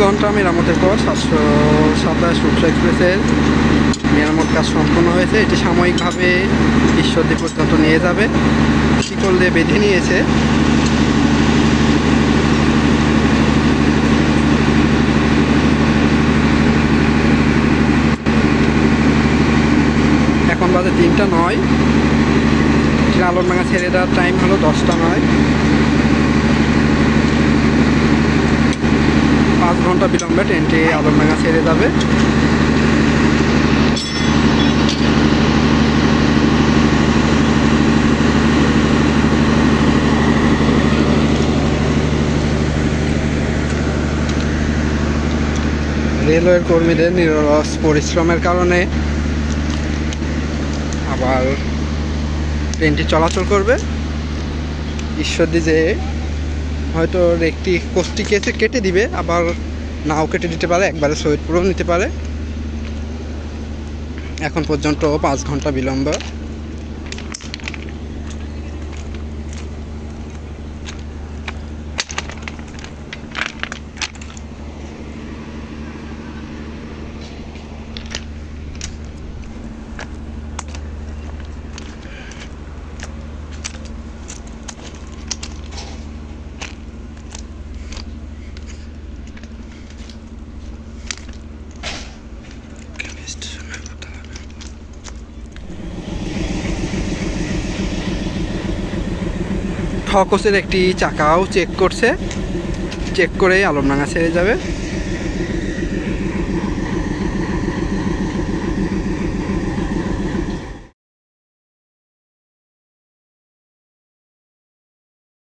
ঘন্টা মেরামতের পর 727 রূপসা এক্সপ্রেসের মেরামত কাজ সম্পন্ন হয়েছে। এটি সাময়িকভাবে ঈশ্বরদী পর্যন্ত নিয়ে যাবে, শিকল দিয়ে বেঁধে নিয়েছে। এখন বাজে 3:09। আলমডাঙ্গা ছেড়ে দেওয়ার টাইম হলো 10:09। 5 ঘন্টা বিলম্বে ট্রেনটি আলমডাঙ্গা ছেড়ে যাবে। রেলওয়ের কর্মীদের নিরলস পরিশ্রমের কারণে আবার ট্রেনটি চলাচল করবে। ঈশ্বরদী যে হয়তো একটি কোষ্টি কেটে দিবে, আবার নাও কেটে দিতে পারে, একবারে সৈয়দপুরও নিতে পারে। এখন পর্যন্ত 5 ঘন্টা বিলম্ব। ঠকসের একটি চাকাও চেক করছে, চেক করেই আলমডাঙ্গা ছেড়ে যাবে।